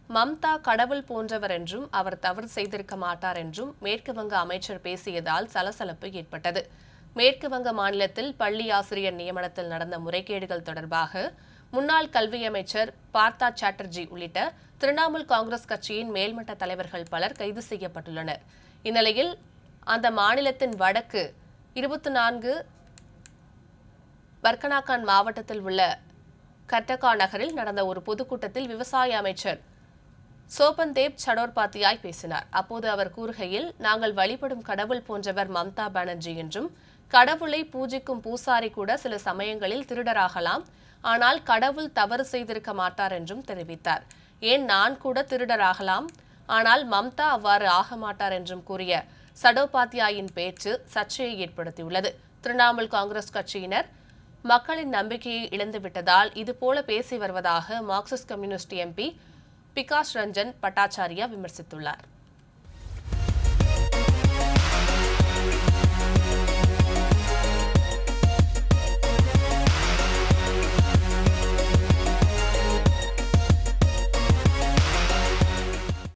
மம்தா கடவுள் போன்றவர் என்றும் அவர் தவறு செய்திருக்க மாட்டார் என்றும் மேற்கு வங்க அமைச்சர் பேசியதால் சலசலப்பு ஏற்பட்டது. மேற்கு வங்க மாநிலத்தில் பள்ளி ஆசிரியர் நியமனத்தில் நடந்த முறைகேடுகள் தொடர்பாக முன்னாள் கல்வி அமைச்சர் பார்த்தா சாட்டர்ஜி உள்ளிட்ட திரிணாமுல் காங்கிரஸ் கட்சியின் மேல்மட்ட தலைவர்கள் பலர் கைது செய்யப்பட்டுள்ளனர். இந்நிலையில் அந்த மாநிலத்தின் வடக்கு 24 பர்கனாகான் மாவட்டத்தில் உள்ள கர்டகா நகரில் நடந்த ஒரு பொதுக்கூட்டத்தில் விவசாய அமைச்சர் சோபன்தேவ் சடோர்பாத்தியாய் பேசினார். அப்போது அவர் கூறுகையில், நாங்கள் வழிபடும் கடவுள் போன்றவர் மம்தா பானர்ஜி என்றும், கடவுளை பூஜிக்கும் பூசாரி கூட சில சமயங்களில் திருடராகலாம், ஆனால் கடவுள் தவறு செய்திருக்க மாட்டார் என்றும் தெரிவித்தார். ஏன் நான் கூட திருடராகலாம், ஆனால் மம்தா அவ்வாறு ஆக மாட்டார் என்றும் கூறிய சடோபாத்தியாயின் பேச்சு சர்ச்சையை ஏற்படுத்தியுள்ளது. திரிணாமுல் காங்கிரஸ் கட்சியினர் மக்களின் நம்பிக்கையை இழந்துவிட்டதால் இதுபோல பேசி வருவதாக Marxist communist MP Bikash Ranjan Bhattacharya விமர்சித்துள்ளார்.